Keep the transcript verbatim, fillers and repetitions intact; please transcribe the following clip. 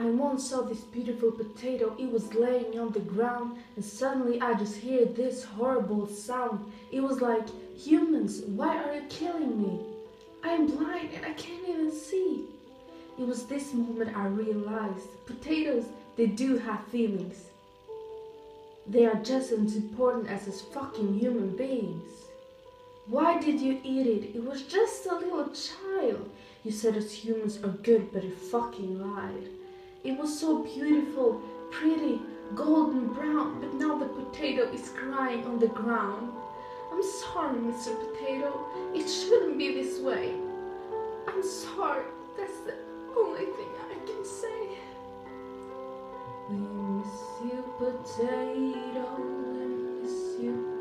I once saw this beautiful potato. It was laying on the ground, and suddenly I just hear this horrible sound. It was like, humans, why are you killing me? I am blind and I can't even see. It was this moment I realized potatoes, they do have feelings. They are just as important as us fucking human beings. Why did you eat it? It was just a little child. You said us humans are good, but you fucking lied. It was so beautiful, pretty, golden brown, but now the potato is crying on the ground. I'm sorry, Mister Potato. It shouldn't be this way. I'm sorry. That's the only thing I can say. We miss you, potato. We miss you.